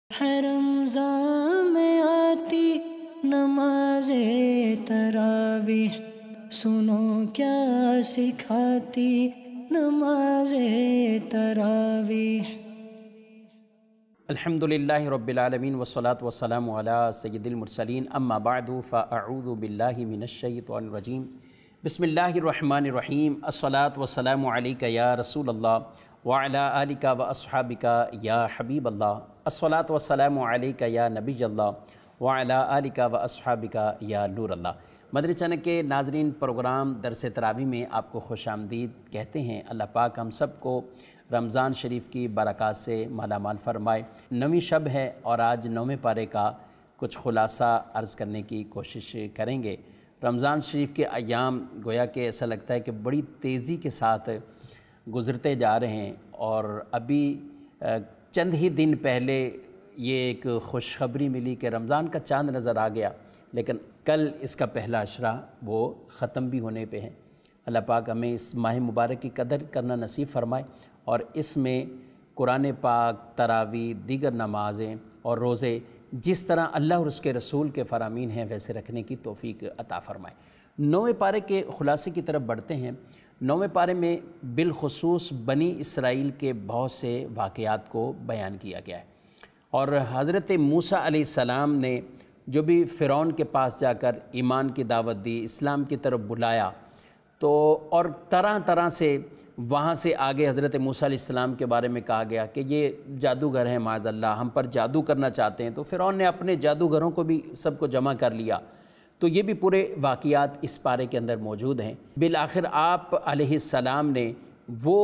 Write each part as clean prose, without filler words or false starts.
ہے رمضان میں آتی نماز تراویح، سنو کیا سکھاتی نماز تراویح۔ الحمدللہ رب العالمین والصلاة والسلام علی سید المرسلین، اما بعد فاعوذ باللہ من الشیطان الرجیم، بسم اللہ الرحمن الرحیم۔ الصلاة والسلام علیک یا رسول اللہ وعلی آلک واصحابک یا حبیب اللہ، الصلاة والسلام علیک یا نبی اللہ وعلی آلک واصحابک یا نور اللہ۔ مدنی چینل کے ناظرین، پروگرام درس تراویح میں آپ کو خوش آمدید کہتے ہیں۔ اللہ پاک ہم سب کو رمضان شریف کی برکات سے مالا مال فرمائے۔ نویں شب ہے اور آج 9ویں پارے کا کچھ خلاصہ عرض کرنے کی کوشش کریں گے۔ رمضان شریف کے ایام گویا کہ ایسا لگتا ہے کہ بڑی تیزی کے ساتھ گزرتے جا رہے ہیں، اور ابھی چند ہی دن پہلے یہ ایک خوشخبری ملی کہ رمضان کا چاند نظر آ گیا، لیکن کل اس کا پہلا عشرہ وہ ختم بھی ہونے پہ ہے۔ اللہ پاک ہمیں اس ماہ مبارک کی قدر کرنا نصیب فرمائے، اور اس میں قرآن پاک، تراویح، دیگر نمازیں اور روزے جس طرح اللہ اور اس کے رسول کے فرامین ہیں ویسے رکھنے کی توفیق عطا فرمائے۔ 9ویں پارے کے خلاصے کی طرف بڑھتے ہیں۔ 9ویں پارے میں بالخصوص بنی اسرائیل کے بہت سے واقعات کو بیان کیا گیا ہے، اور حضرت موسیٰ علیہ السلام نے جو بھی فرعون کے پاس جا کر ایمان کی دعوت دی، اسلام کی طرف بلایا، تو اور طرح طرح سے وہاں سے آگے حضرت موسیٰ علیہ السلام کے بارے میں کہا گیا کہ یہ جادوگر ہیں، معاذ اللہ ہم پر جادو کرنا چاہتے ہیں، تو فرعون نے اپنے جادوگروں کو بھی سب کو جمع کر لیا۔ تو یہ بھی پورے واقعات اس پارے کے اندر موجود ہیں۔ بالآخر آپ علیہ السلام نے وہ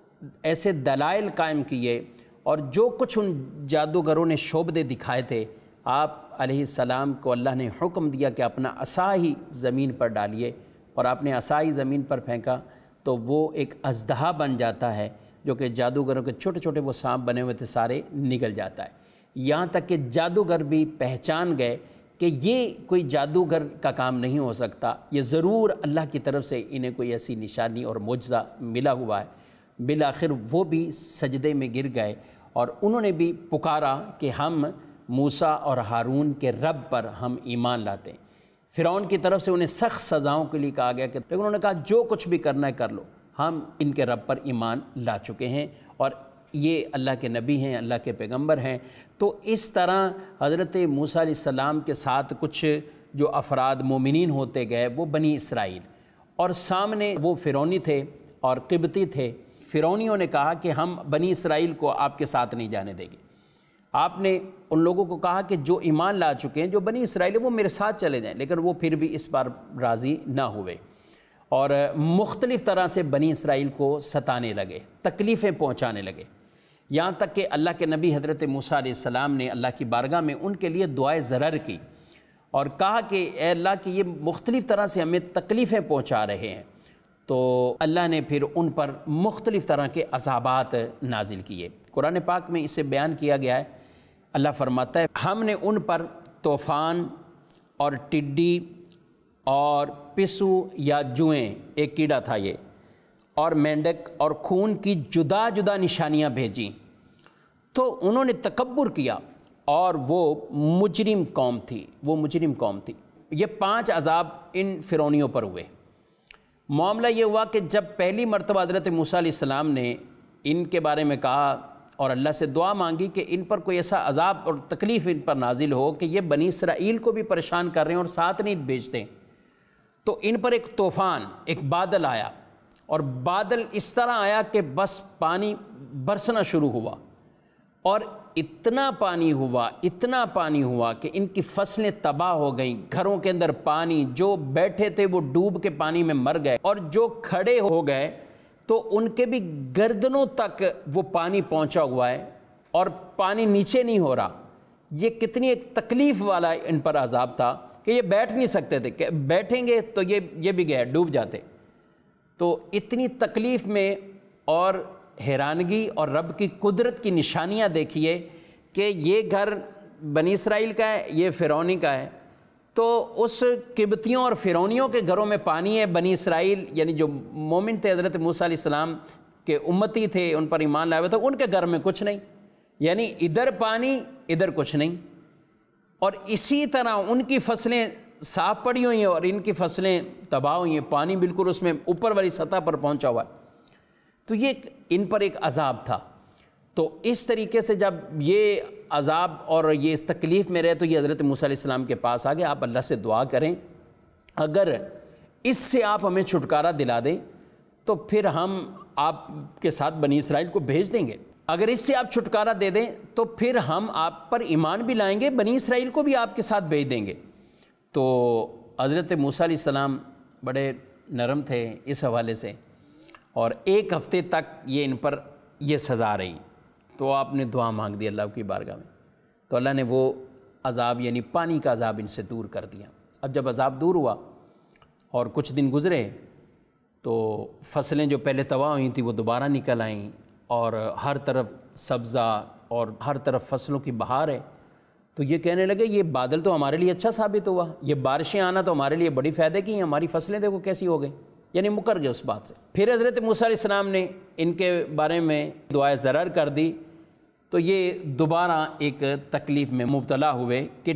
ایسے دلائل قائم کیے، اور جو کچھ ان جادوگروں نے شعبدے دکھائے تھے، آپ علیہ السلام کو اللہ نے حکم دیا کہ اپنا عصا ہی زمین پر ڈالیے، اور آپ نے عصا ہی زمین پر پھینکا تو وہ ایک اژدہا بن جاتا ہے، جو کہ جادوگروں کے چھوٹے چھوٹے وہ سانپ بنے ہوئے تھے سارے نگل جاتا ہے۔ یہاں تک کہ جادوگر بھی پہچان گئے کہ یہ کوئی جادوگر کا کام نہیں ہو سکتا، یہ ضرور اللہ کی طرف سے انہیں کوئی ایسی نشانی اور معجزہ ملا ہوا ہے۔ بالآخر وہ بھی سجدے میں گر گئے، اور انہوں نے بھی پکارا کہ ہم موسیٰ اور ہارون کے رب پر ہم ایمان لاتے ہیں۔ فرعون کی طرف سے انہیں سخت سزاؤں کے لیے کہا گیا کہ لیکن انہوں نے کہا جو کچھ بھی کرنا ہے کر لو، ہم ان کے رب پر ایمان لا چکے ہیں، اور یہ اللہ کے نبی ہیں، اللہ کے پیغمبر ہیں۔ تو اس طرح حضرت موسیٰ علیہ السلام کے ساتھ کچھ جو افراد مومنین ہوتے گئے وہ بنی اسرائیل، اور سامنے وہ فرعونی تھے اور قبطی تھے۔ فرعونیوں نے کہا کہ ہم بنی اسرائیل کو آپ کے ساتھ نہیں جانے دیں گے۔ آپ نے ان لوگوں کو کہا کہ جو ایمان لا چکے ہیں، جو بنی اسرائیل ہیں، وہ میرے ساتھ چلے جائیں، لیکن وہ پھر بھی اس بار راضی نہ ہوئے، اور مختلف طرح سے بنی اسرائیل کو ستانے لگے، تکلیفیں پہنچانے لگے، یہاں تک کہ اللہ کے نبی حضرت موسیٰ علیہ السلام نے اللہ کی بارگاہ میں ان کے لیے دعائے ضرر کی، اور کہا کہ اے اللہ کہ یہ مختلف طرح سے ہمیں تکلیفیں پہنچا رہے ہیں۔ تو اللہ نے پھر ان پر مختلف طرح کے عذابات نازل کیے۔ قرآن پاک میں اسے بیان کیا گیا ہے۔ اللہ فرماتا ہے ہم نے ان پر طوفان اور ٹڈی اور پسو یا جوئیں، ایک کیڑا تھا یہ، اور مینڈک اور خون کی جدا جدا نشانیاں بھیجیں، تو انہوں نے تکبر کیا، اور وہ مجرم قوم تھی، یہ 5 عذاب ان فرعونیوں پر ہوئے۔ معاملہ یہ ہوا کہ جب پہلی مرتبہ حضرت موسیٰ علیہ السلام نے ان کے بارے میں کہا اور اللہ سے دعا مانگی کہ ان پر کوئی ایسا عذاب اور تکلیف ان پر نازل ہو کہ یہ بنی اسرائیل کو بھی پریشان کر رہے ہیں اور ساتھ نہیں بھیجتے، تو ان پر ایک طوفان، ایک بادل آیا، اور بادل اس طرح آیا کہ بس پانی برسنا شروع ہوا، اور اتنا پانی ہوا کہ ان کی فصلیں تباہ ہو گئیں، گھروں کے اندر پانی، جو بیٹھے تھے وہ ڈوب کے پانی میں مر گئے، اور جو کھڑے ہو گئے تو ان کے بھی گردنوں تک وہ پانی پہنچا ہوا ہے، اور پانی نیچے نہیں ہو رہا۔ یہ کتنی ایک تکلیف والا ان پر عذاب تھا کہ یہ بیٹھ نہیں سکتے تھے، کہ بیٹھیں گے تو یہ بھی گئے، ڈوب جاتے۔ تو اتنی تکلیف میں، اور حیرانگی اور رب کی قدرت کی نشانیاں دیکھیے کہ یہ گھر بنی اسرائیل کا ہے، یہ فرعونی کا ہے، تو اس قبطیوں اور فرعونیوں کے گھروں میں پانی ہے، بنی اسرائیل یعنی جو مومن تھے حضرت موسیٰ علیہ السلام کے امتی تھے، ان پر ایمان لائے ہوئے تھے، ان کے گھر میں کچھ نہیں۔ یعنی ادھر پانی ادھر کچھ نہیں، اور اسی طرح ان کی فصلیں صاف پڑی ہوئی ہیں اور ان کی فصلیں تباہ ہوئی ہیں، پانی بالکل اس میں اوپر والی سطح پر پہنچا ہوا ہے۔ تو یہ ان پر ایک عذاب تھا۔ تو اس طریقے سے جب یہ عذاب اور یہ اس تکلیف میں رہے تو یہ حضرت موسیٰ علیہ السلام کے پاس آ گئے، آپ اللہ سے دعا کریں اگر اس سے آپ ہمیں چھٹکارا دلا دیں تو پھر ہم آپ کے ساتھ بنی اسرائیل کو بھیج دیں گے، اگر اس سے آپ چھٹکارا دے دیں تو پھر ہم آپ پر ایمان بھی لائیں گے، بنی اسرائیل کو بھی آپ کے ساتھ بھیج دیں گے۔ تو حضرت موسیٰ علیہ السلام بڑے نرم تھے اس حوالے سے، اور 1 ہفتے تک یہ ان پر یہ سزا رہی۔ تو آپ نے دعا مانگ دی اللہ کی بارگاہ میں، تو اللہ نے وہ عذاب یعنی پانی کا عذاب ان سے دور کر دیا۔ اب جب عذاب دور ہوا اور کچھ دن گزرے تو فصلیں جو پہلے تباہ ہوئی تھیں وہ دوبارہ نکل آئیں، اور ہر طرف سبزہ اور ہر طرف فصلوں کی بہار ہے۔ تو یہ کہنے لگے یہ بادل تو ہمارے لیے اچھا ثابت ہوا، یہ بارشیں آنا تو ہمارے لیے بڑی فائدے کی ہیں، ہماری فصلیں دیکھو کیسی ہو گئی، یعنی مکر گئے اس بات سے۔ پھر حضرت موسیٰ علیہ السلام نے ان کے بارے میں دعائے ضرر کر دی، تو یہ دوبارہ ایک تکلیف میں مبتلا ہوئے کہ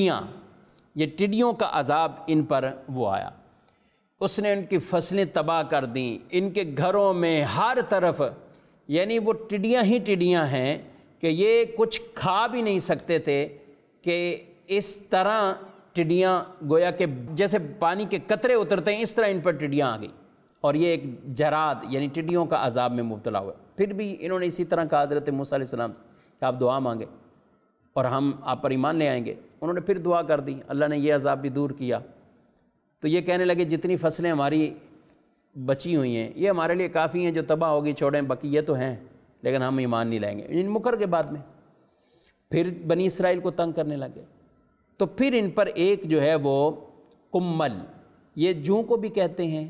یہ ٹڈیوں کا عذاب ان پر وہ آیا، اس نے ان کی فصلیں تباہ کر دیں، ان کے گھروں میں ہر طرف یعنی وہ ٹڈیاں ہی ٹڈیاں ہیں کہ یہ کچھ کھا بھی نہیں سکتے تھے، کہ اس طرح ٹڈیاں گویا کہ جیسے پانی کے قطرے اترتے ہیں اس طرح ان پر ٹڈیاں آ گئی، اور یہ ایک جراد یعنی ٹڈیوں کا عذاب میں مبتلا ہوئے۔ پھر بھی انہوں نے اسی طرح کہا حضرت موسیٰ علیہ السلام کہ آپ دعا مانگے اور ہم آپ پر ایمان لے آئیں گے۔ انہوں نے پھر دعا کر دی، اللہ نے یہ عذاب بھی دور کیا۔ تو یہ کہنے لگے جتنی فصلیں ہماری بچی ہوئی ہیں یہ ہمارے لیے کافی ہیں، جو تباہ ہوگی چھوڑیں، باقی یہ تو ہیں لیکن ہم ایمان نہیں لائیں گے۔ ان مکر کے بعد میں پھر بنی اسرائیل کو تنگ کرنے لگے، تو پھر ان پر ایک جو ہے وہ کمل، یہ جوں کو بھی کہتے ہیں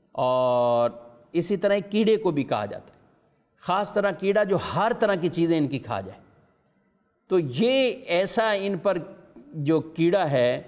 اور اسی طرح ایک کیڑے کو بھی کہا جاتا ہے، خاص طرح کیڑا جو ہر طرح کی چیزیں ان کی کھا جائے۔ تو یہ ایسا ان پر جو کیڑا ہے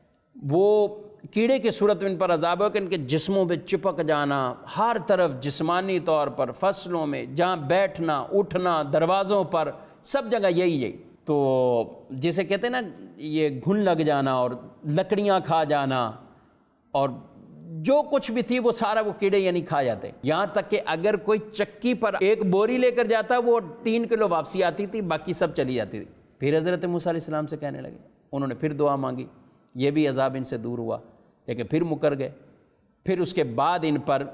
وہ کیڑے کی صورت میں ان پر عذاب ہو کہ ان کے جسموں پہ چپک جانا، ہر طرف جسمانی طور پر، فصلوں میں جہاں بیٹھنا اٹھنا، دروازوں پر، سب جگہ یہی تو جسے کہتے ہیں نا یہ گھن لگ جانا اور لکڑیاں کھا جانا، اور جو کچھ بھی تھی وہ سارا وہ کیڑے یعنی کھا جاتے، یہاں تک کہ اگر کوئی چکی پر ایک بوری لے کر جاتا وہ 3 کلو واپسی آتی تھی، باقی سب چلی جاتی تھی۔ پھر حضرت موسیٰ علیہ السلام سے کہنے لگے، انہوں نے پھر دعا مانگی، یہ بھی عذاب ان سے دور ہوا، لیکن پھر مکر گئے۔ پھر اس کے بعد ان پر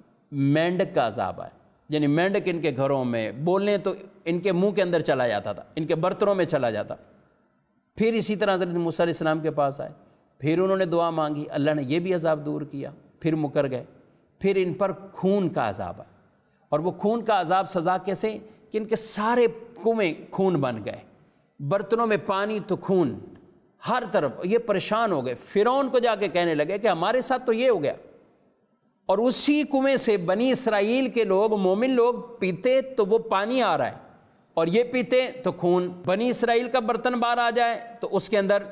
مینڈک کا عذاب آیا، یعنی مینڈک ان کے گھروں میں بولنے تو ان کے منہ کے اندر چلا جاتا تھا، ان کے برتنوں میں چلا جاتا۔ پھر اسی طرح حضرت موسیٰ علیہ السلام کے پاس آئے، پھر انہوں نے دعا مانگی، اللہ نے یہ بھی عذاب دور کیا، پھر مکر گئے۔ پھر ان پر خون کا عذاب آیا، اور وہ خون کا عذاب سزا کیسے کہ ان کے سارے کنویں خون بن گئے، برتنوں میں پانی تو خون، ہر طرف یہ پریشان ہو گئے۔ فرعون کو جا کے کہنے لگے کہ ہمارے ساتھ تو یہ ہو گیا، اور اسی کنویں سے بنی اسرائیل کے لوگ مومن لوگ پیتے تو وہ پانی آ رہا ہے، اور یہ پیتے تو خون۔ بنی اسرائیل کا برتن باہر آ جائے تو اس کے اندر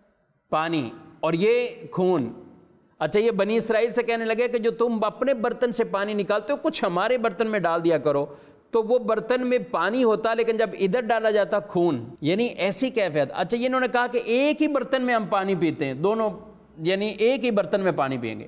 پانی اور یہ خون۔ اچھا یہ بنی اسرائیل سے کہنے لگے کہ جو تم اپنے برتن سے پانی نکالتے ہو کچھ ہمارے برتن میں ڈال دیا کرو، تو وہ برتن میں پانی ہوتا لیکن جب ادھر ڈالا جاتا خون، یعنی ایسی کیفیت۔ اچھا یہ انہوں نے کہا کہ ایک ہی برتن میں ہم پانی پیتے ہیں، دونوں یعنی ایک ہی برتن میں پانی پئیں گے۔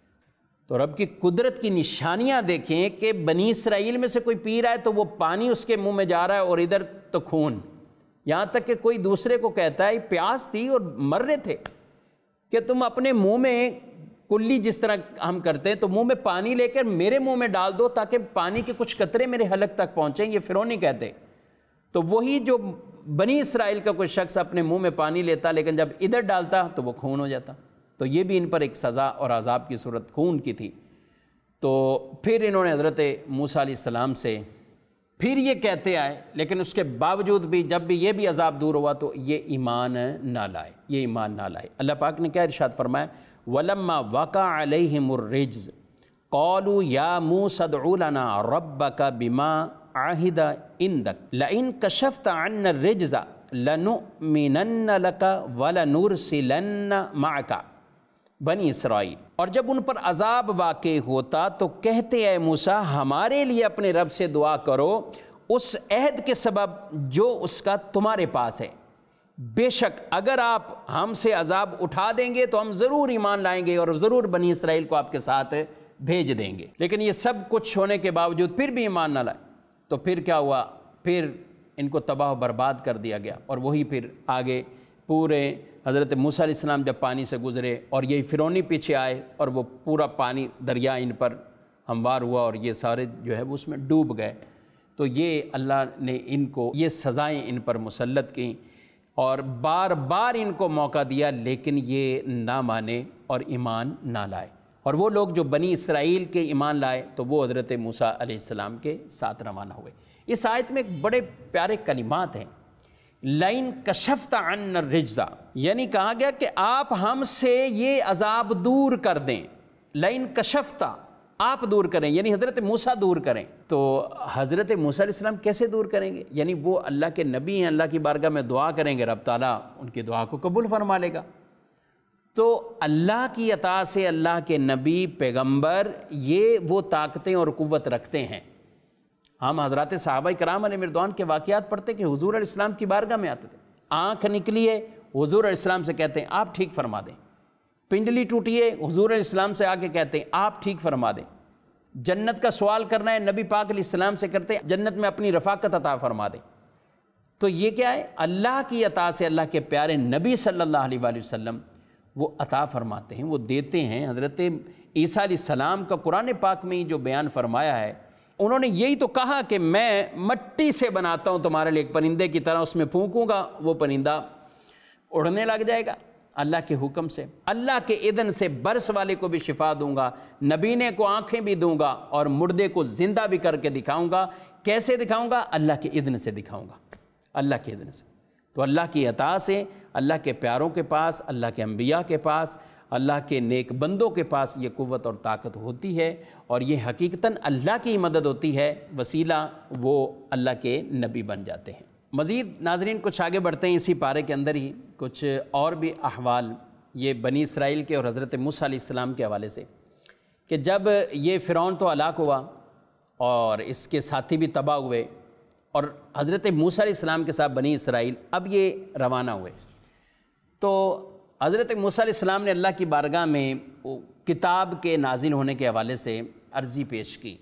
تو رب کی قدرت کی نشانیاں دیکھیں کہ بنی اسرائیل میں سے کوئی پی رہا ہے تو وہ پانی اس کے منہ میں جا رہا ہے اور ادھر تو خون، یہاں تک کہ کوئی دوسرے کو کہتا ہے پیاس تھی اور مر رہے تھے کہ تم اپنے منہ میں کلی جس طرح ہم کرتے ہیں تو منہ میں پانی لے کر میرے منہ میں ڈال دو تاکہ پانی کے کچھ قطرے میرے حلق تک پہنچیں، یہ فرعون نہیں کہتے۔ تو وہی جو بنی اسرائیل کا کوئی شخص اپنے منہ میں پانی لیتا لیکن جب ادھر ڈالتا تو وہ خون ہو جاتا، تو یہ بھی ان پر ایک سزا اور عذاب کی صورت خون کی تھی۔ تو پھر انہوں نے حضرت موسیٰ علیہ السلام سے پھر یہ کہتے آئے، لیکن اس کے باوجود بھی جب بھی یہ بھی عذاب دور ہوا تو یہ ایمان نہ لائے، یہ ایمان نہ لائے۔ اللہ پاک نے کیا ارشاد فرمایا، وَلَمَّا وَقَعَ عَلَيْهِمُ الرِّجْزُ قَالُوا يَا مُوسَى ادْعُ لَنَا رَبَّكَ بِمَا عَهِدَ عِندَكَ لَئِن كَشَفْتَ عَنَّا الرِّجْزَ لَنُؤْمِنَنَّ لَكَ وَلَنُرْسِلَنَّ مَعَكَ بنی اسرائیل۔ اور جب ان پر عذاب واقع ہوتا تو کہتے اے موسیٰ ہمارے لیے اپنے رب سے دعا کرو اس عہد کے سبب جو اس کا تمہارے پاس ہے، بے شک اگر آپ ہم سے عذاب اٹھا دیں گے تو ہم ضرور ایمان لائیں گے اور ضرور بنی اسرائیل کو آپ کے ساتھ بھیج دیں گے۔ لیکن یہ سب کچھ ہونے کے باوجود پھر بھی ایمان نہ لائے تو پھر کیا ہوا؟ پھر ان کو تباہ و برباد کر دیا گیا۔ اور وہی پھر آگے پورے حضرت موسیٰ علیہ السلام جب پانی سے گزرے اور یہی فرعونی پیچھے آئے اور وہ پورا پانی دریا ان پر ہموار ہوا اور یہ سارے جو ہے وہ اس میں ڈوب گئے، تو یہ اللہ نے ان کو یہ سزائیں ان پر مسلط کیں اور بار بار ان کو موقع دیا، لیکن یہ نہ مانے اور ایمان نہ لائے۔ اور وہ لوگ جو بنی اسرائیل کے ایمان لائے تو وہ حضرت موسیٰ علیہ السلام کے ساتھ روانہ ہوئے۔ اس آیت میں ایک بڑے پیارے کلمات ہیں، لَئِن کَشَفْتَ عَنَّا الرِّجْزَ، یعنی کہا گیا کہ آپ ہم سے یہ عذاب دور کر دیں۔ لَئِن کَشَفْتَ، آپ دور کریں، یعنی حضرت موسیٰ دور کریں۔ تو حضرت موسیٰ علیہ السلام کیسے دور کریں گے؟ یعنی وہ اللہ کے نبی ہیں، اللہ کی بارگاہ میں دعا کریں گے، رب تعالیٰ ان کی دعا کو قبول فرما لے گا۔ تو اللہ کی عطا سے اللہ کے نبی پیغمبر یہ وہ طاقتیں اور قوت رکھتے ہیں۔ ہم حضرات صحابہ کرام علیہ رضوان کے واقعات پڑھتے کہ حضور علیہ السلام کی بارگاہ میں آتے تھے، آنکھ نکلی ہے حضور علیہ السلام سے کہتے ہیں آپ ٹھیک فرما دیں، پنڈلی ٹوٹی ہے حضور علیہ السلام سے آ کے کہتے ہیں آپ ٹھیک فرما دیں، جنت کا سوال کرنا ہے نبی پاک علیہ السلام سے کرتے ہیں جنت میں اپنی رفاقت عطا فرما دیں۔ تو یہ کیا ہے؟ اللہ کی عطا سے اللہ کے پیارے نبی صلی اللہ علیہ وآلہ وسلم وہ عطا فرماتے ہیں، وہ دیتے ہیں۔ حضرت عیسیٰ علیہ السلام کا قرآن پاک میں جو بیان فرمایا ہے، انہوں نے یہی تو کہا کہ میں مٹی سے بناتا ہوں تمہارے لیے ایک پرندے کی طرح، اس میں پھونکوں گا وہ پرندہ اڑنے لگ جائے گا اللہ کے حکم سے، اللہ کے اذن سے برس والے کو بھی شفا دوں گا، نبینے کو آنکھیں بھی دوں گا اور مردے کو زندہ بھی کر کے دکھاؤں گا۔ کیسے دکھاؤں گا؟ اللہ کے اذن سے دکھاؤں گا، اللہ کے اذن سے۔ تو اللہ کی عطا سے اللہ کے پیاروں کے پاس، اللہ کے انبیاء کے پاس، اللہ کے نیک بندوں کے پاس یہ قوت اور طاقت ہوتی ہے، اور یہ حقیقتاً اللہ کی مدد ہوتی ہے، وسیلہ وہ اللہ کے نبی بن جاتے ہیں۔ مزید ناظرین کچھ آگے بڑھتے ہیں اسی پارے کے اندر ہی کچھ اور بھی احوال یہ بنی اسرائیل کے اور حضرت موسیٰ علیہ السلام کے حوالے سے، کہ جب یہ فرعون تو ہلاک ہوا اور اس کے ساتھی بھی تباہ ہوئے، اور حضرت موسیٰ علیہ السلام کے ساتھ بنی اسرائیل اب یہ روانہ ہوئے، تو حضرت موسیٰ علیہ السلام نے اللہ کی بارگاہ میں کتاب کے نازل ہونے کے حوالے سے عرضی پیش کی،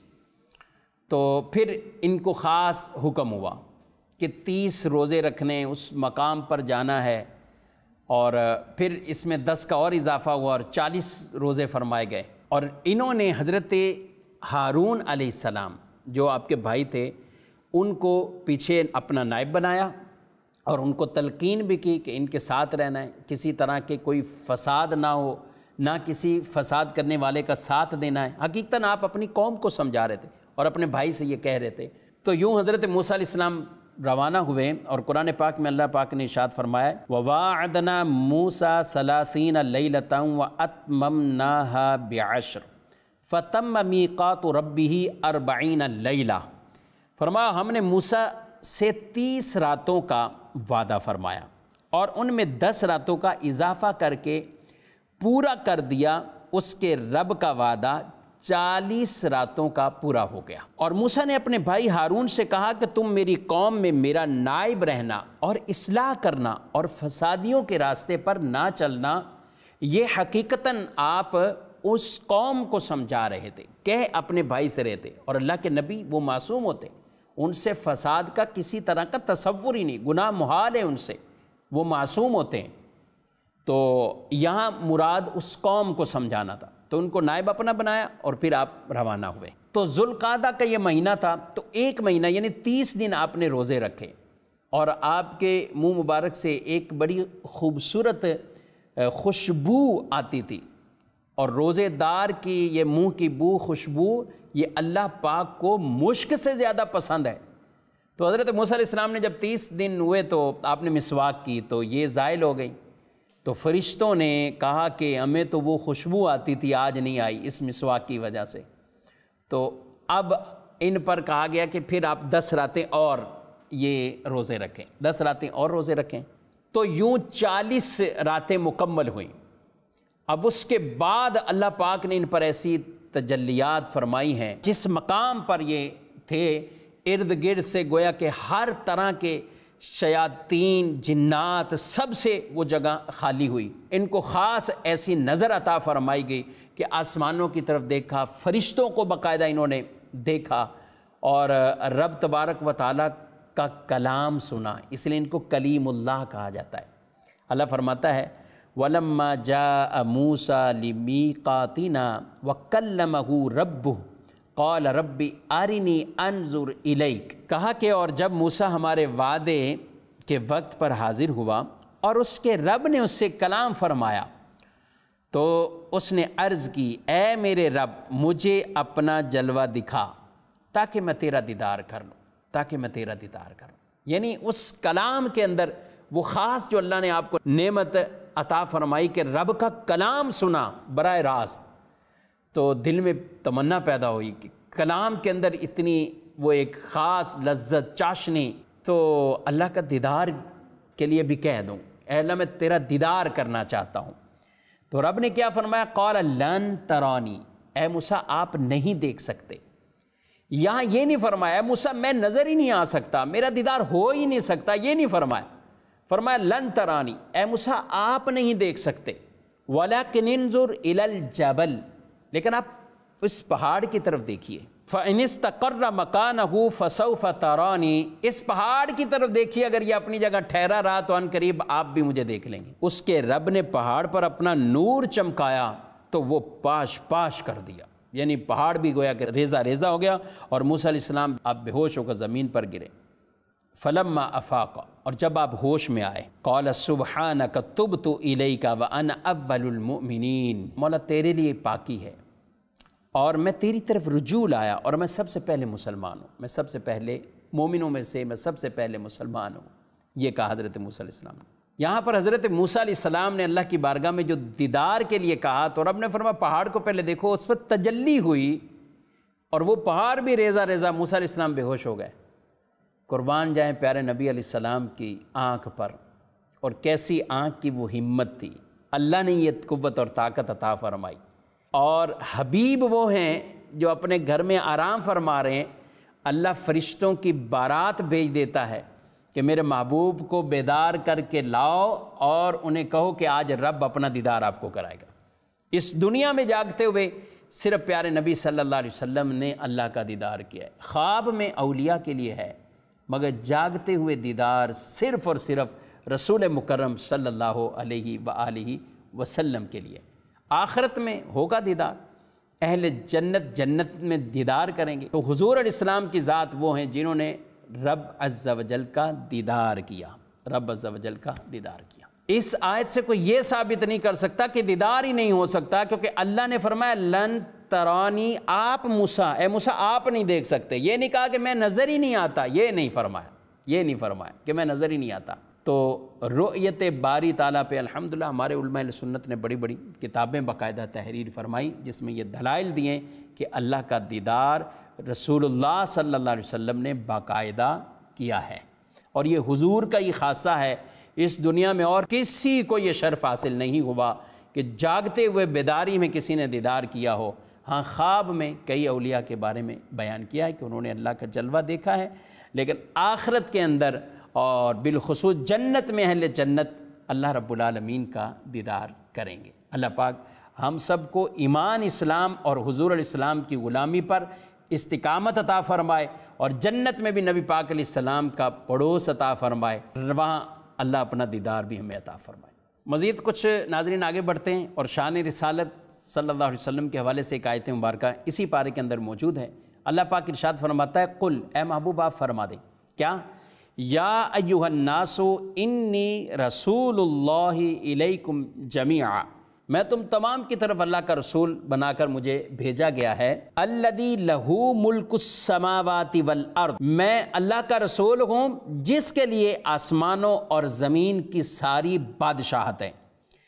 تو پھر ان کو خاص حکم ہوا کہ 30 روزے رکھنے، اس مقام پر جانا ہے، اور پھر اس میں 10 کا اور اضافہ ہوا اور 40 روزے فرمائے گئے۔ اور انہوں نے حضرت ہارون علیہ السلام جو آپ کے بھائی تھے ان کو پیچھے اپنا نائب بنایا اور ان کو تلقین بھی کی کہ ان کے ساتھ رہنا ہے، کسی طرح کے کوئی فساد نہ ہو، نہ کسی فساد کرنے والے کا ساتھ دینا ہے۔ حقیقتاً آپ اپنی قوم کو سمجھا رہے تھے اور اپنے بھائی سے یہ کہہ رہے تھے۔ تو یوں حضرت موسیٰ علیہ السلام روانہ ہوئے، اور قرآن پاک میں اللہ پاک نے ارشاد فرمایا وَوَاعَدْنَا مُوسَىٰ 30 لَيْلَةً وَأَتْمَمْنَاهَا بِعَشْرٍ فَتَمَّ مِيقَاتُ رَبِّهِ 40 لَيْلَةً، فرمایا ہم نے موسیٰ سے 30 راتوں کا وعدہ فرمایا اور ان میں 10 راتوں کا اضافہ کر کے پورا کر دیا، اس کے رب کا وعدہ 40 راتوں کا پورا ہو گیا۔ اور موسیٰ نے اپنے بھائی ہارون سے کہا کہ تم میری قوم میں میرا نائب رہنا اور اصلاح کرنا اور فسادیوں کے راستے پر نہ چلنا۔ یہ حقیقتاً آپ اس قوم کو سمجھا رہے تھے، کہہ اپنے بھائی سے رہتے، اور اللہ کے نبی وہ معصوم ہوتے، ان سے فساد کا کسی طرح کا تصور ہی نہیں، گناہ محال ہے ان سے، وہ معصوم ہوتے ہیں۔ تو یہاں مراد اس قوم کو سمجھانا تھا، تو ان کو نائب اپنا بنایا اور پھر آپ روانہ ہوئے۔ تو ذوالقعدہ کا یہ مہینہ تھا، تو 1 مہینہ یعنی 30 دن آپ نے روزے رکھے، اور آپ کے منہ مبارک سے ایک بڑی خوبصورت خوشبو آتی تھی، اور روزے دار کی یہ منہ کی بو، خوشبو، یہ اللہ پاک کو مشک سے زیادہ پسند ہے۔ تو حضرت موسیٰ علیہ السلام نے جب 30 دن ہوئے تو آپ نے مسواک کی تو یہ زائل ہو گئی، تو فرشتوں نے کہا کہ ہمیں تو وہ خوشبو آتی تھی آج نہیں آئی اس مسواک کی وجہ سے۔ تو اب ان پر کہا گیا کہ پھر آپ 10 راتیں اور یہ روزے رکھیں، 10 راتیں اور روزے رکھیں۔ تو یوں 40 راتیں مکمل ہوئیں۔ اب اس کے بعد اللہ پاک نے ان پر ایسی تجلیات فرمائی ہیں، جس مقام پر یہ تھے ارد گرد سے گویا کہ ہر طرح کے شیاطین جنات سب سے وہ جگہ خالی ہوئی، ان کو خاص ایسی نظر عطا فرمائی گئی کہ آسمانوں کی طرف دیکھا، فرشتوں کو باقاعدہ انہوں نے دیکھا اور رب تبارک و تعالیٰ کا کلام سنا، اس لیے ان کو کلیم اللہ کہا جاتا ہے۔ اللہ فرماتا ہے وَلَمَّا جَاءَ مُوسَىٰ لِمِيقَاتِنَا وَكَلَّمَهُ رَبُّهُ قَالَ رَبِّ أَرِنِي أَنظُرْ إِلَيْكَ، کہا کہ اور جب موسیٰ ہمارے وعدے کے وقت پر حاضر ہوا اور اس کے رب نے اس سے کلام فرمایا تو اس نے عرض کی اے میرے رب مجھے اپنا جلوہ دکھا تاکہ میں تیرا دیدار کر لوں، تاکہ میں تیرا دیدار کر لوں۔ یعنی اس کلام کے اندر وہ خاص جو اللہ نے آپ کو نعمت عطا فرمائی کہ رب کا کلام سنا براہ راست، تو دل میں تمنا پیدا ہوئی کہ کلام کے اندر اتنی وہ ایک خاص لذت چاشنی، تو اللہ کا دیدار کے لیے بھی کہہ دوں اے اللہ میں تیرا دیدار کرنا چاہتا ہوں۔ تو رب نے کیا فرمایا قال لن ترانی، اے موسیٰ آپ نہیں دیکھ سکتے۔ یہاں یہ نہیں فرمایا اے موسیٰ میں نظر ہی نہیں آ سکتا، میرا دیدار ہو ہی نہیں سکتا، یہ نہیں فرمایا، فرمایا لن ترانی، اے موسیٰ آپ نہیں دیکھ سکتے، وَلَكِنِ انظُرْ إِلَى الْجَبَلِ، لیکن آپ اس پہاڑ کی طرف دیکھیے، فَإِنِ اسْتَقَرَّ مَكَانَهُ فَسَوْفَ تَرَانِي، اس پہاڑ کی طرف دیکھیے، اگر یہ اپنی جگہ ٹھہرا رہا تو ان قریب آپ بھی مجھے دیکھ لیں گے۔ اس کے رب نے پہاڑ پر اپنا نور چمکایا تو وہ پاش پاش کر دیا، یعنی پہاڑ بھی گویا کہ ریزہ ریزہ ہو گیا اور موسیٰ علیہ السلام آپ بے ہوش ہو کر زمین پر گرے۔ فَلَمَّا أَفَاقَ، اور جب آپ ہوش میں آئے، قَالَ سُبْحَانَكَ تُبْتُ إِلَيْكَ وَأَنَا أَوَّلُ الْمُؤْمِنِينَ، مولا تیرے لیے پاکی ہے اور میں تیری طرف رجوع لایا اور میں سب سے پہلے مسلمان ہوں، میں سب سے پہلے مومنوں میں سے میں سب سے پہلے مسلمان ہوں، یہ کہا حضرت موسیٰ علیہ السلام نے۔ یہاں پر حضرت موسیٰ علیہ السلام نے اللہ کی بارگاہ میں جو دیدار کے لیے کہا تو رب نے فرمایا پہاڑ کو پہلے دیکھو، اس پر تجلی ہوئی اور وہ پہاڑ بھی ریزہ ریزہ، موسیٰ علیہ السلام بے ہوش ہو گئے۔ قربان جائیں پیارے نبی علیہ السلام کی آنکھ پر، اور کیسی آنکھ کی وہ ہمت تھی، اللہ نے یہ قوت اور طاقت عطا فرمائی۔ اور حبیب وہ ہیں جو اپنے گھر میں آرام فرما رہے ہیں، اللہ فرشتوں کی بارات بھیج دیتا ہے کہ میرے محبوب کو بیدار کر کے لاؤ اور انہیں کہو کہ آج رب اپنا دیدار آپ کو کرائے گا۔ اس دنیا میں جاگتے ہوئے صرف پیارے نبی صلی اللہ علیہ وسلم نے اللہ کا دیدار کیا ہے، خواب میں اولیاء کے لیے ہے، مگر جاگتے ہوئے دیدار صرف اور صرف رسول مکرم صلی اللہ علیہ وآلہ وسلم کے لیے۔ آخرت میں ہوگا دیدار، اہل جنت جنت میں دیدار کریں گے۔ تو حضور علیہ السلام کی ذات وہ ہیں جنہوں نے رب عز و جل کا دیدار کیا، رب عز و جل کا دیدار کیا۔ اس آیت سے کوئی یہ ثابت نہیں کر سکتا کہ دیدار ہی نہیں ہو سکتا، کیونکہ اللہ نے فرمایا لن ترانی، آپ موسیٰ، اے موسیٰ آپ نہیں دیکھ سکتے، یہ نہیں کہا کہ میں نظر ہی نہیں آتا، یہ نہیں فرمایا، یہ نہیں فرمایا کہ میں نظر ہی نہیں آتا۔ تو رؤیت باری تعالیٰ پہ الحمدللہ ہمارے علماء اہل سنت نے بڑی بڑی کتابیں باقاعدہ تحریر فرمائی جس میں یہ دلائل دیے کہ اللہ کا دیدار رسول اللہ صلی اللہ علیہ وسلم نے باقاعدہ کیا ہے، اور یہ حضور کا یہ خاصہ ہے، اس دنیا میں اور کسی کو یہ شرف حاصل نہیں ہوا کہ جاگتے ہوئے بیداری میں کسی نے دیدار کیا ہو۔ ہاں خواب میں کئی اولیاء کے بارے میں بیان کیا ہے کہ انہوں نے اللہ کا جلوہ دیکھا ہے، لیکن آخرت کے اندر اور بالخصوص جنت میں اہل جنت اللہ رب العالمین کا دیدار کریں گے۔ اللہ پاک ہم سب کو ایمان، اسلام اور حضور علیہ السلام کی غلامی پر استقامت عطا فرمائے، اور جنت میں بھی نبی پاک علیہ السلام کا پڑوس عطا فرمائے، وہاں اللہ اپنا دیدار بھی ہمیں عطا فرمائے۔ مزید کچھ ناظرین آگے بڑھتے ہیں، اور شان رسالت صلی اللہ علیہ وسلم کے حوالے سے ایک آیت مبارکہ اسی پارے کے اندر موجود ہے۔ اللہ پاک ارشاد فرماتا ہے قل، اے محبوب آپ فرما دیں، کیا یا ایھا الناس انی رسول اللہ الیکم جمیعا، میں تم تمام کی طرف اللہ کا رسول بنا کر مجھے بھیجا گیا ہے۔ الذی لہ ملک السماوات والارض، میں اللہ کا رسول ہوں جس کے لیے آسمانوں اور زمین کی ساری بادشاہت ہے۔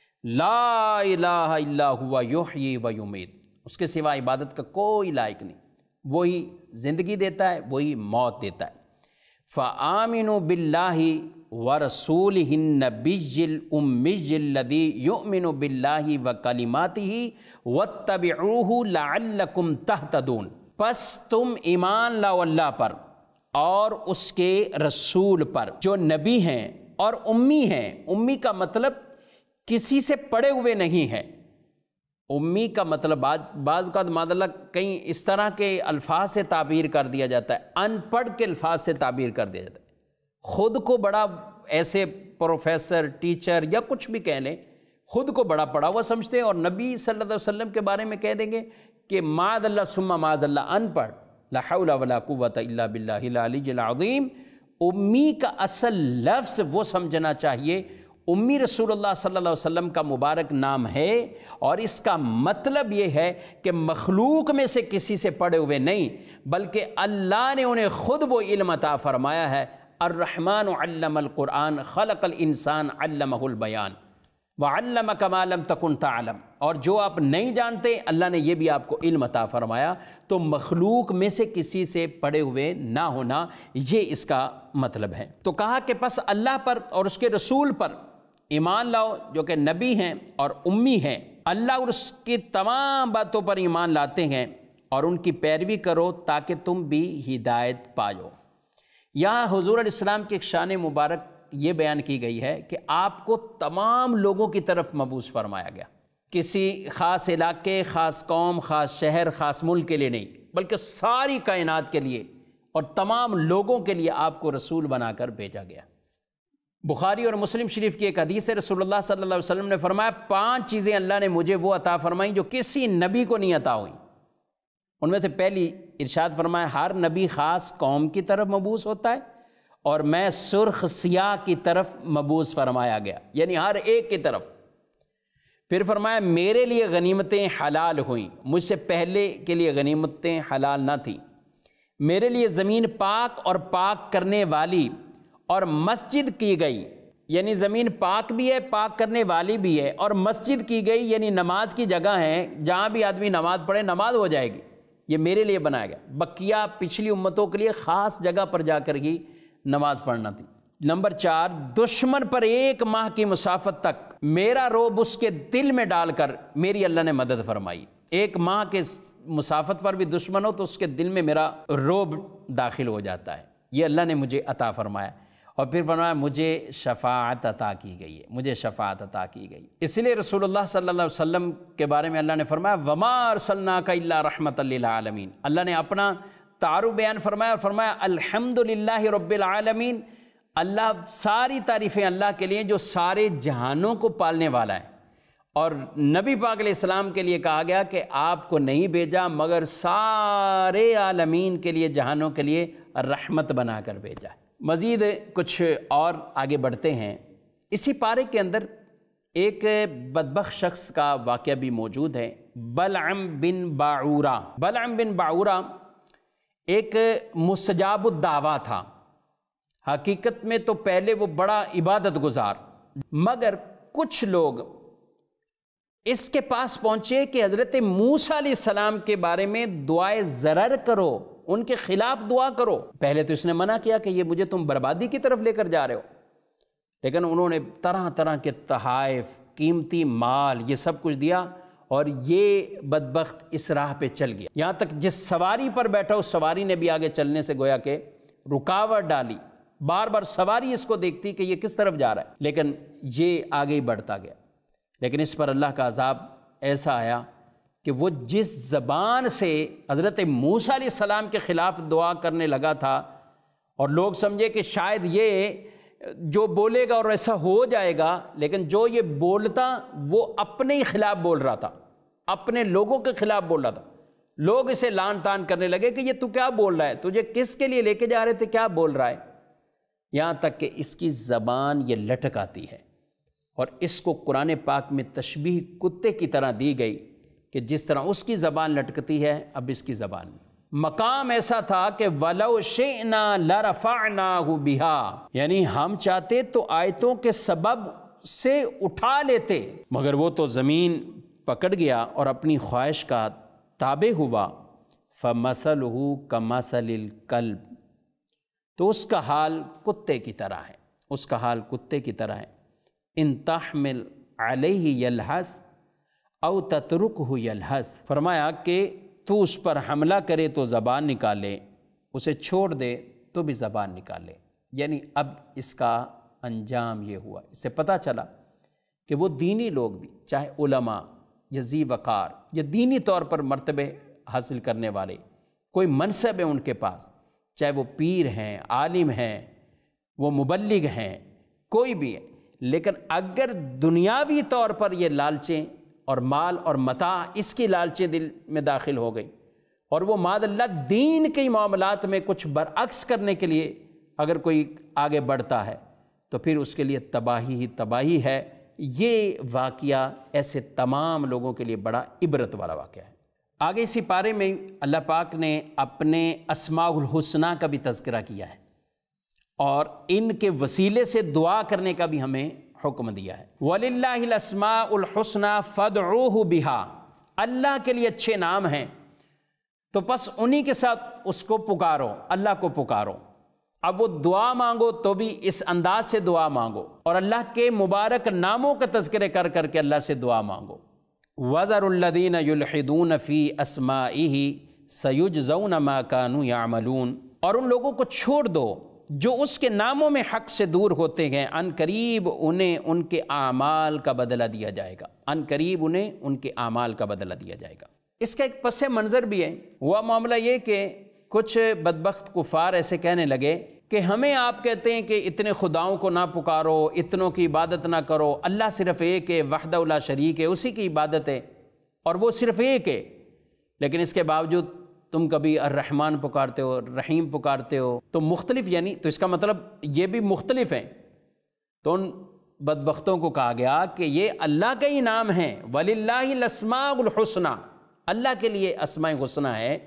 لا الہ الا ہوا یحیی و یمیت، اس کے سوا عبادت کا کوئی لائق نہیں، وہی زندگی دیتا ہے، وہی موت دیتا ہے۔ فآمنوا باللہ ورسولہ النبی الأمی الذی یؤمن باللہ وکلماتہ واتبعوہ لعلکم تہتدون، پس تم ایمان لاؤ اللہ پر اور اس کے رسول پر جو نبی ہیں اور امی ہیں۔ امی کا مطلب کسی سے پڑھے ہوئے نہیں ہے۔ امی کا مطلب بعض کا معاذ اللہ کہیں اس طرح کے الفاظ سے تعبیر کر دیا جاتا ہے، ان پڑھ کے الفاظ سے تعبیر کر دیا جاتا ہے۔ خود کو بڑا ایسے پروفیسر، ٹیچر یا کچھ بھی کہہ لیں، خود کو بڑا پڑھا ہوا سمجھتے ہیں، اور نبی صلی اللہ علیہ وسلم کے بارے میں کہہ دیں گے کہ معاذ اللہ ثم معاذ اللہ ان پڑھ، لا حول ولا قوۃ الا باللہ العلی العظیم۔ امی کا اصل لفظ وہ سمجھنا چاہیے، امی رسول اللہ صلی اللہ علیہ وسلم کا مبارک نام ہے، اور اس کا مطلب یہ ہے کہ مخلوق میں سے کسی سے پڑھے ہوئے نہیں، بلکہ اللہ نے انہیں خود وہ علم عطا فرمایا ہے۔ الرحمن علم القرآن خلق الانسان علمہ البیان وعلمک ما لم تکن تعلم، اور جو آپ نہیں جانتے اللہ نے یہ بھی آپ کو علم عطا فرمایا۔ تو مخلوق میں سے کسی سے پڑھے ہوئے نہ ہونا، یہ اس کا مطلب ہے۔ تو کہا کہ پس اللہ پر اور اس کے رسول پر ایمان لاؤ جو کہ نبی ہیں اور امی ہیں، اللہ اور اس کی تمام باتوں پر ایمان لاتے ہیں، اور ان کی پیروی کرو تاکہ تم بھی ہدایت پاؤ۔ یہاں حضور علیہ السلام کی ایک شان مبارک یہ بیان کی گئی ہے کہ آپ کو تمام لوگوں کی طرف مبعوث فرمایا گیا، کسی خاص علاقے، خاص قوم، خاص شہر، خاص ملک کے لیے نہیں، بلکہ ساری کائنات کے لیے اور تمام لوگوں کے لیے آپ کو رسول بنا کر بھیجا گیا۔ بخاری اور مسلم شریف کی ایک حدیث ہے، رسول اللہ صلی اللہ علیہ وسلم نے فرمایا 5 چیزیں اللہ نے مجھے وہ عطا فرمائیں جو کسی نبی کو نہیں عطا ہوئیں۔ ان میں سے پہلی ارشاد فرمایا ہر نبی خاص قوم کی طرف مبعوث ہوتا ہے، اور میں سرخ سیاہ کی طرف مبعوث فرمایا گیا، یعنی ہر ایک کی طرف۔ پھر فرمایا میرے لیے غنیمتیں حلال ہوئیں، مجھ سے پہلے کے لیے غنیمتیں حلال نہ تھیں۔ میرے لیے زمین پاک اور پاک کرنے والی اور مسجد کی گئی، یعنی زمین پاک بھی ہے، پاک کرنے والی بھی ہے، اور مسجد کی گئی یعنی نماز کی جگہ ہے، جہاں بھی آدمی نماز پڑھے نماز ہو جائے گی، یہ میرے لیے بنایا گیا۔ بقیہ پچھلی امتوں کے لیے خاص جگہ پر جا کر ہی نماز پڑھنا تھی۔ نمبر 4، دشمن پر 1 ماہ کی مسافت تک میرا رعب اس کے دل میں ڈال کر میری اللہ نے مدد فرمائی۔ 1 ماہ کے مسافت پر بھی دشمن ہو تو اس کے دل میں میرا رعب داخل ہو جاتا ہے، یہ اللہ نے مجھے عطا فرمایا۔ اور پھر فرمایا مجھے شفاعت عطا کی گئی ہے، مجھے شفاعت عطا کی گئی۔ اس لیے رسول اللہ صلی اللہ علیہ وسلم کے بارے میں اللہ نے فرمایا وما ارسلناک الا رحمۃ للعالمین۔ اللہ نے اپنا تعارف بیان فرمایا اور فرمایا الحمدللہ رب العالمین، اللہ ساری تعریفیں اللہ کے لیے جو سارے جہانوں کو پالنے والا ہے۔ اور نبی پاک علیہ السلام کے لیے کہا گیا کہ آپ کو نہیں بھیجا مگر سارے عالمین کے لیے، جہانوں کے لیے رحمت بنا کر بھیجا ہے۔ مزید کچھ اور آگے بڑھتے ہیں۔ اسی پارے کے اندر ایک بدبخت شخص کا واقعہ بھی موجود ہے، بلعم بن باعورہ۔ بلعم بن باعورہ ایک مستجاب الدعویٰ تھا، حقیقت میں تو پہلے وہ بڑا عبادت گزار، مگر کچھ لوگ اس کے پاس پہنچے کہ حضرت موسیٰ علیہ السلام کے بارے میں دعائے ضرر کرو، ان کے خلاف دعا کرو۔ پہلے تو اس نے منع کیا کہ یہ مجھے تم بربادی کی طرف لے کر جا رہے ہو، لیکن انہوں نے طرح طرح کے تحائف، قیمتی مال، یہ سب کچھ دیا، اور یہ بدبخت اس راہ پہ چل گیا، یہاں تک جس سواری پر بیٹھا اس سواری نے بھی آگے چلنے سے گویا کہ رکاوٹ ڈالی، بار بار سواری اس کو دیکھتی کہ یہ کس طرف جا رہا ہے، لیکن یہ آگے ہی بڑھتا گیا۔ لیکن اس پر اللہ کا عذاب ایسا آیا کہ وہ جس زبان سے حضرت موسیٰ علیہ السلام کے خلاف دعا کرنے لگا تھا، اور لوگ سمجھے کہ شاید یہ جو بولے گا اور ایسا ہو جائے گا، لیکن جو یہ بولتا وہ اپنے ہی خلاف بول رہا تھا، اپنے لوگوں کے خلاف بول رہا تھا۔ لوگ اسے لان تان کرنے لگے کہ یہ تو کیا بول رہا ہے، تجھے کس کے لیے لے کے جا رہے تھے، کیا بول رہا ہے، یہاں تک کہ اس کی زبان یہ لٹک آتی ہے، اور اس کو قرآن پاک میں تشبیہ کتے کی طرح دی گئی کہ جس طرح اس کی زبان لٹکتی ہے اب اس کی زبان میں۔ مقام ایسا تھا کہ وَلَوْ شِئْنَا لَرَفَعْنَاهُ بِهَا، یعنی ہم چاہتے تو آیتوں کے سبب سے اٹھا لیتے، مگر وہ تو زمین پکڑ گیا اور اپنی خواہش کا تابع ہوا۔ فَمَثَلُهُ كَمَثَلِ الْكَلْبِ، تو اس کا حال کتے کی طرح ہے، اس کا حال کتے کی طرح ہے۔ ان تحمل علیہ یلحس او تترکہ یلحس، فرمایا کہ تو اس پر حملہ کرے تو زبان نکالے، اسے چھوڑ دے تو بھی زبان نکال لے۔ یعنی اب اس کا انجام یہ ہوا، اس سے پتہ چلا کہ وہ دینی لوگ بھی، چاہے علماء یا ذی وقار یا دینی طور پر مرتبے حاصل کرنے والے، کوئی منصب ہے ان کے پاس، چاہے وہ پیر ہیں، عالم ہیں، وہ مبلغ ہیں، کوئی بھی ہے، لیکن اگر دنیاوی طور پر یہ لالچیں اور مال اور متاع اس کی لالچیں دل میں داخل ہو گئی، اور وہ معاذ اللہ دین کے معاملات میں کچھ برعکس کرنے کے لیے اگر کوئی آگے بڑھتا ہے تو پھر اس کے لیے تباہی ہی تباہی ہے۔ یہ واقعہ ایسے تمام لوگوں کے لیے بڑا عبرت والا واقعہ ہے۔ آگے اسی پارے میں اللہ پاک نے اپنے اسماء الحسنہ کا بھی تذکرہ کیا ہے اور ان کے وسیلے سے دعا کرنے کا بھی ہمیں حکم دیا ہے۔ وَلِلَّهِ الْأَسْمَاءُ الْحُسْنَى فَادْعُوهُ بِهَا، اللہ کے لیے اچھے نام ہیں تو بس انہی کے ساتھ اس کو پکارو، اللہ کو پکارو۔ اب وہ دعا مانگو تو بھی اس انداز سے دعا مانگو اور اللہ کے مبارک ناموں کا تذکرہ کر کر کے اللہ سے دعا مانگو۔ وَذَرُوا الَّذِينَ يُلْحِدُونَ فِي أَسْمَائِهِ سَيُجْزَوْنَ مَا كَانُوا يَعْمَلُونَ، اور ان لوگوں کو چھوڑ دو جو اس کے ناموں میں حق سے دور ہوتے ہیں، ان قریب انہیں ان کے اعمال کا بدلہ دیا جائے گا، ان قریب انہیں ان کے اعمال کا بدلہ دیا جائے گا۔ اس کا ایک پس منظر بھی ہے، وہ معاملہ یہ کہ کچھ بدبخت کفار ایسے کہنے لگے کہ ہمیں آپ کہتے ہیں کہ اتنے خداؤں کو نہ پکارو، اتنوں کی عبادت نہ کرو، اللہ صرف ایک ہے، وحدہ لا شریک ہے، اسی کی عبادت ہے اور وہ صرف ایک ہے، لیکن اس کے باوجود تم کبھی الرحمن پکارتے ہو، رحیم پکارتے ہو، تو مختلف، یعنی تو اس کا مطلب یہ بھی مختلف ہیں۔ تو ان بدبختوں کو کہا گیا کہ یہ اللہ کا ہی نام ہے، وَلِلَّهِ الْأَسْمَاءُ الْحُسْنَى، اللہ کے لیے اسماء حسنہ ہے،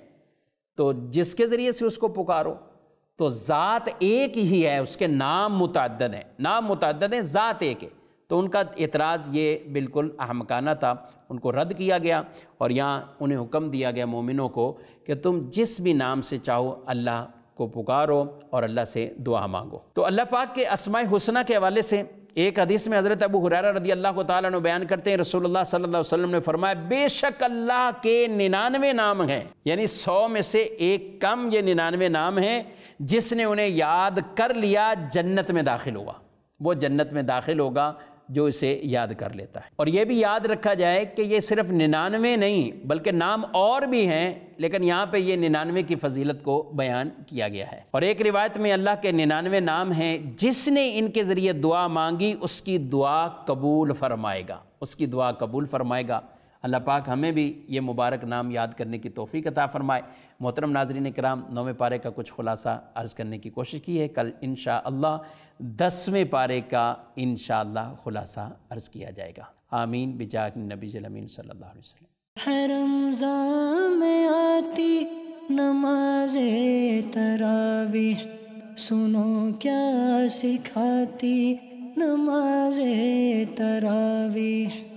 تو جس کے ذریعے سے اس کو پکارو۔ تو ذات ایک ہی ہے، اس کے نام متعدد ہیں، نام متعدد ہیں، ذات ایک ہے۔ تو ان کا اعتراض یہ بالکل احمقانہ تھا، ان کو رد کیا گیا اور یہاں انہیں حکم دیا گیا مومنوں کو کہ تم جس بھی نام سے چاہو اللہ کو پکارو اور اللہ سے دعا مانگو۔ تو اللہ پاک کے اسماء حسنہ کے حوالے سے ایک حدیث میں حضرت ابو ہریرہ رضی اللہ تعالیٰ عنہ بیان کرتے ہیں، رسول اللہ صلی اللہ علیہ وسلم نے فرمایا بے شک اللہ کے 99 نام ہیں، یعنی 100 میں سے ایک کم یہ 99 نام ہیں، جس نے انہیں یاد کر لیا جنت میں داخل ہوگا، وہ جنت میں داخل ہوگا جو اسے یاد کر لیتا ہے۔ اور یہ بھی یاد رکھا جائے کہ یہ صرف 99 نہیں بلکہ نام اور بھی ہیں، لیکن یہاں پہ یہ 99 کی فضیلت کو بیان کیا گیا ہے۔ اور ایک روایت میں اللہ کے 99 نام ہیں، جس نے ان کے ذریعے دعا مانگی اس کی دعا قبول فرمائے گا، اس کی دعا قبول فرمائے گا۔ اللہ پاک ہمیں بھی یہ مبارک نام یاد کرنے کی توفیق عطا فرمائے۔ محترم ناظرین کرام، 9ویں پارے کا کچھ خلاصہ عرض کرنے کی کوشش کی ہے، کل انشاءاللہ 10ویں پارے کا انشاءاللہ خلاصہ عرض کیا جائے گا۔ آمین بجاہ النبی الامین صلی اللہ علیہ وسلم۔ ہے رمضان میں آتی نماز تراویح، سنو کیا سکھاتی نماز تراویح۔